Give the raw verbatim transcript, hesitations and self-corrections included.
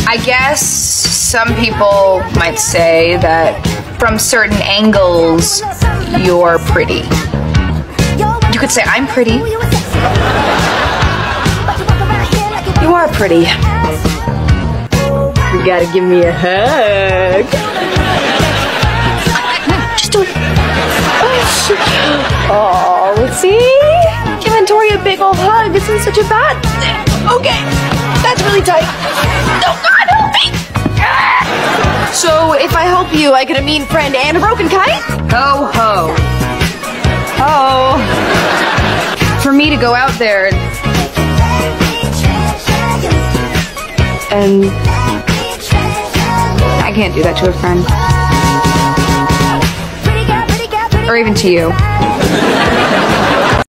I guess some people might say that from certain angles, you're pretty. You could say I'm pretty. You are pretty. You gotta give me a hug. Just do it. Oh, let's see. Giving Tori a big old hug isn't such a bad thing. Okay, that's really tight. Oh God, help me! So if I help you, I get a mean friend and a broken kite? Ho ho. Ho. For me to go out there and I can't do that to a friend. Or even to you.